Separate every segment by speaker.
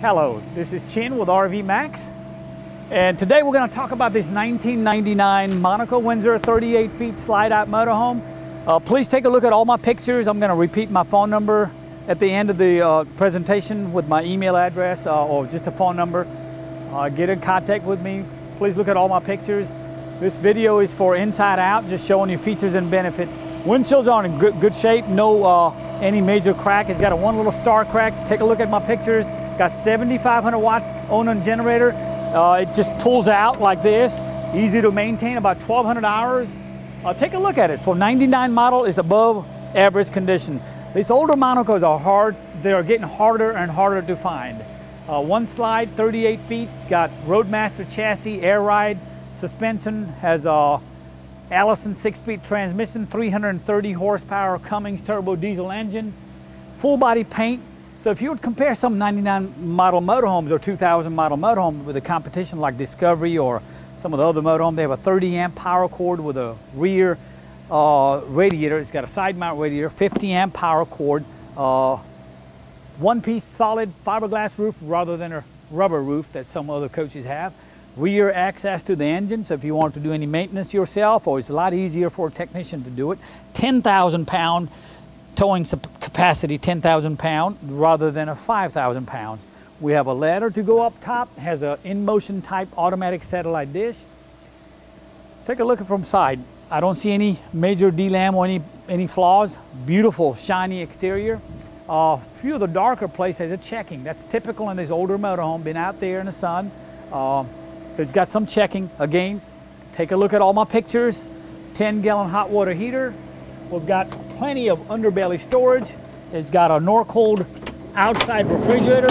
Speaker 1: Hello, this is Chin with RV Max, and today we're going to talk about this 1999 Monaco Windsor 38 feet slide-out motorhome. Please take a look at all my pictures. I'm going to repeat my phone number at the end of the presentation with my email address or just a phone number. Get in contact with me. Please look at all my pictures. This video is for inside out, just showing you features and benefits. Windshield's are in good shape, no any major crack. It's got a one little star crack. Take a look at my pictures. Got 7,500 watts Onan generator. It just pulls out like this. Easy to maintain, about 1,200 hours. Take a look at it. For 99 model, it's above average condition. These older Monacos are hard. They are getting harder and harder to find. One slide, 38 feet. It's got Roadmaster chassis, air ride, suspension. Has a Allison 6-speed transmission, 330 horsepower Cummins turbo diesel engine. Full body paint. So if you would compare some 99 model motorhomes or 2000 model motorhome with a competition like Discovery or some of the other motorhomes, they have a 30 amp power cord with a rear radiator. It's got a side mount radiator, 50 amp power cord, one piece solid fiberglass roof rather than a rubber roof that some other coaches have. Rear access to the engine, so if you want to do any maintenance yourself, or it's a lot easier for a technician to do it. 10,000 pound towing capacity, 10,000 pound rather than a 5,000 pounds. We have a ladder to go up top, has an in-motion type automatic satellite dish. Take a look from side. I don't see any major DLAM or any flaws. Beautiful shiny exterior. A few of the darker places are checking. That's typical in this older motorhome, been out there in the sun. So it's got some checking. Again, take a look at all my pictures. 10-gallon hot water heater. We've got plenty of underbelly storage. It's got a Norcold outside refrigerator.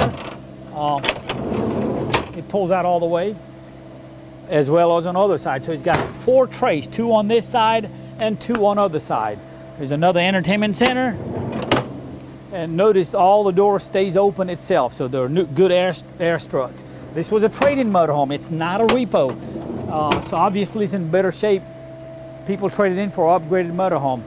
Speaker 1: It pulls out all the way, as well as on the other side. So it's got 4 trays, 2 on this side and 2 on the other side. There's another entertainment center. And notice all the door stays open itself, so they're good air struts. This was a trade-in motorhome. It's not a repo. So obviously it's in better shape. People traded in for an upgraded motorhome.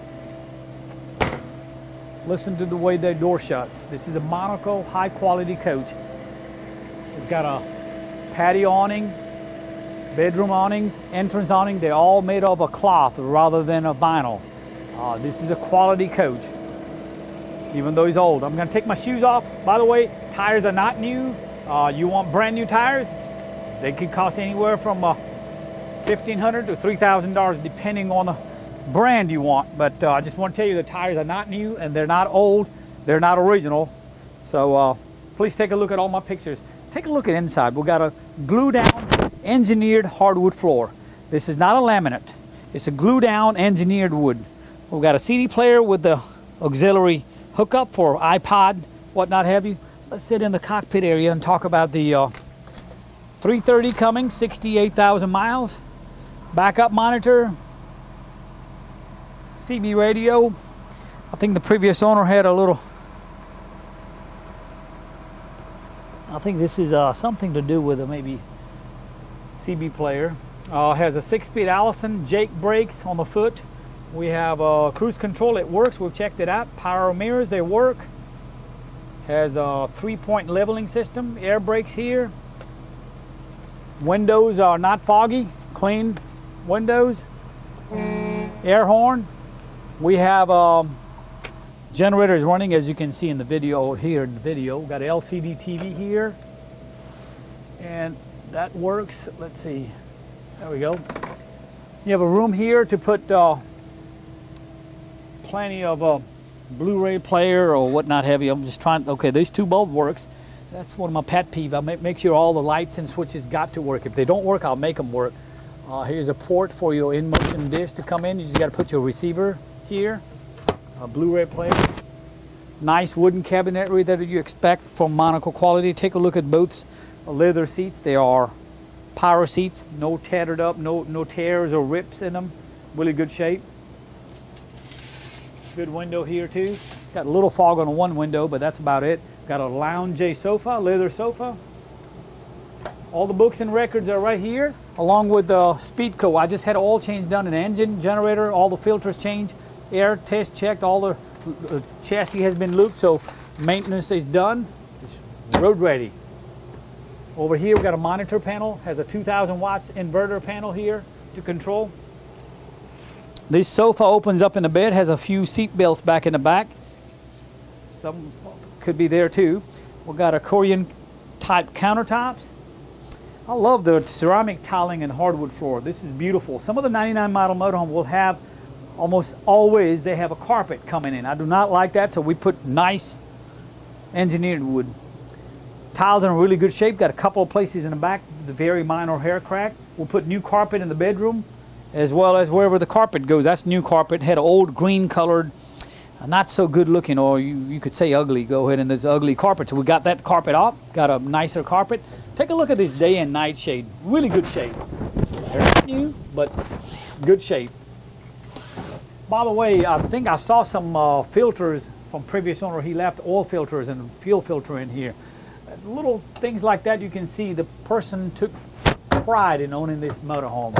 Speaker 1: Listen to the way their door shuts. This is a Monaco high-quality coach. It's got a patio awning, bedroom awnings, entrance awning. They're all made of a cloth rather than a vinyl. This is a quality coach, even though he's old. I'm going to take my shoes off. By the way, tires are not new. You want brand new tires? They could cost anywhere from $1,500 to $3,000 depending on the brand you want, but I just want to tell you the tires are not new and they're not old, they're not original. So please take a look at all my pictures. Take a look at inside. We've got a glue down engineered hardwood floor. This is not a laminate, it's a glue down engineered wood. We've got a CD player with the auxiliary hookup for iPod, whatnot have you. Let's sit in the cockpit area and talk about the 330 Cummins, 68,000 miles, backup monitor, CB radio. I think the previous owner had a little, I think this is something to do with a maybe CB player. Has a 6-speed Allison, Jake brakes on the foot. We have cruise control, it works, we've checked it out. Power mirrors, they work. Has a 3-point leveling system, air brakes here. Windows are not foggy, clean windows. Air horn. We have generators running, as you can see in the video here. In the video, we've got an LCD TV here, and that works. Let's see. There we go. You have a room here to put plenty of Blu-ray player or whatnot have you. I'm just trying. Okay, these 2 bulbs works. That's one of my pet peeves. I make sure all the lights and switches got to work. If they don't work, I'll make them work. Here's a port for your in-motion disc to come in. You just got to put your receiver here. A Blu-ray player. Nice wooden cabinetry that you expect from Monaco quality. Take a look at both leather seats. They are power seats, no tattered up, no tears or rips in them. Really good shape. Good window here too. Got a little fog on one window, but that's about it. Got a lounge sofa, leather sofa. All the books and records are right here, along with the Speedco. I just had oil change done in the engine, generator, all the filters changed, air test checked, all the chassis has been looped, so maintenance is done. It's road ready. Over here we got a monitor panel, has a 2000 watts inverter panel here to control. This sofa opens up in the bed, has a few seat belts back in the back. Some could be there too. We've got a Korean type countertops. I love the ceramic tiling and hardwood floor. This is beautiful. Some of the 99 model motorhome will have, almost always, they have a carpet coming in. I do not like that, so we put nice engineered wood. Tiles are in really good shape. Got a couple of places in the back, the very minor hair crack. We'll put new carpet in the bedroom, as well as wherever the carpet goes. That's new carpet. Had an old green colored, not so good looking, or you could say ugly. Go ahead, and there's ugly carpet. So we got that carpet off. Got a nicer carpet. Take a look at this day and night shade. Really good shade. They're not new, but good shape. By the way, I think I saw some filters from previous owner. He left oil filters and fuel filter in here. Little things like that, you can see the person took pride in owning this motorhome.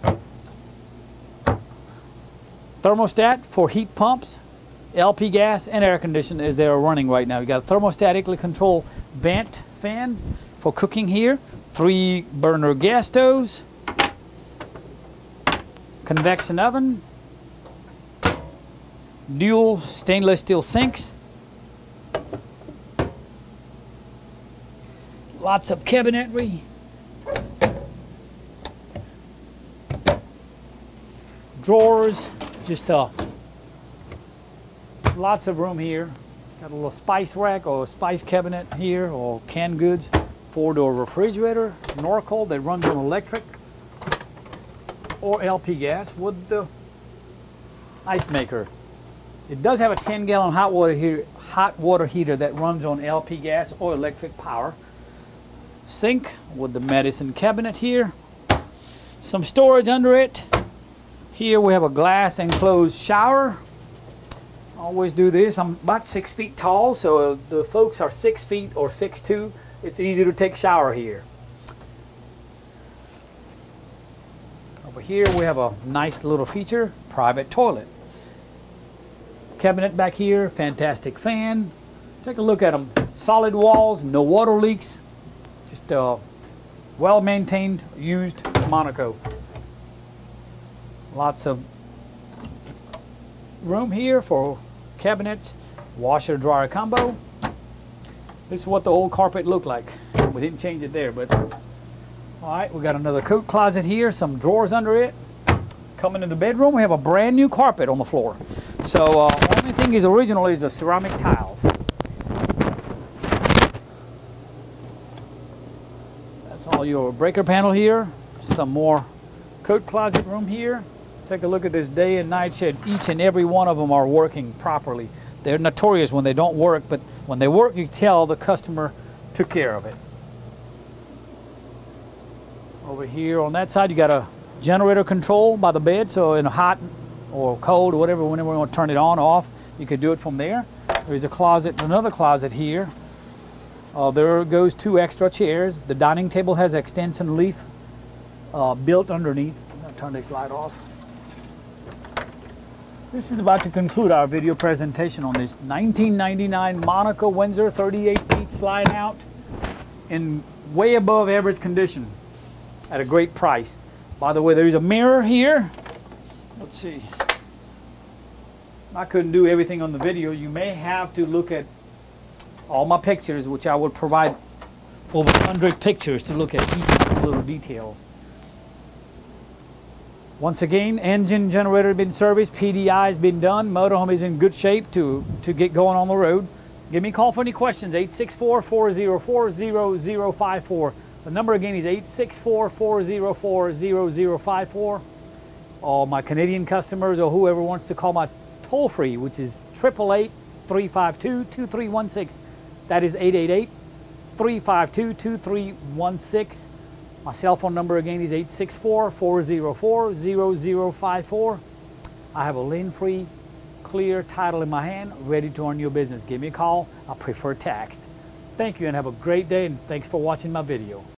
Speaker 1: Thermostat for heat pumps, LP gas, and air conditioning as they are running right now. You got a thermostatically controlled vent fan for cooking here, 3 burner gas stoves, convection oven, dual stainless steel sinks, lots of cabinetry, drawers, just lots of room here. Got a little spice rack or spice cabinet here, or canned goods. 4-door refrigerator, Norcold that runs on electric or LP gas with the ice maker. It does have a 10-gallon hot water heater that runs on LP gas or electric power. Sink with the medicine cabinet here. Some storage under it. Here we have a glass enclosed shower. Always do this. I'm about 6 feet tall, so the folks are 6 feet or 6'2". It's easy to take a shower here. Over here we have a nice little feature, private toilet. Cabinet back here, fantastic fan. Take a look at them. Solid walls, no water leaks. Just a well-maintained, used Monaco. Lots of room here for cabinets, washer dryer combo. This is what the old carpet looked like. We didn't change it there, but all right, we got another coat closet here, some drawers under it. Coming in the bedroom, we have a brand new carpet on the floor. So only thing is original is the ceramic tiles. That's all your breaker panel here. Some more coat closet room here. Take a look at this day and night shed. Each and every one of them are working properly. They're notorious when they don't work, but when they work, you can tell the customer took care of it. Over here on that side, you got a generator control by the bed, so in a hot or cold or whatever, whenever we want to turn it on or off, you could do it from there. There's a closet, another closet here. There goes 2 extra chairs. The dining table has extension leaf built underneath. I'm going to turn this light off. This is about to conclude our video presentation on this 1999 Monaco Windsor 38 feet slide out in way above average condition at a great price. By the way, there's a mirror here. Let's see. I couldn't do everything on the video. You may have to look at all my pictures, which I will provide over 100 pictures to look at each little detail. Once again, engine, generator been serviced, PDI has been done, motorhome is in good shape to get going on the road. Give me a call for any questions, 864-404-0054. The number again is 864-404-0054. All my Canadian customers or whoever wants to call my toll free, which is 888-352-2316. That is 888-352-2316. My cell phone number again is 864-404-0054. I have a lien-free, clear title in my hand, ready to earn your business. Give me a call. I prefer text. Thank you and have a great day, and thanks for watching my video.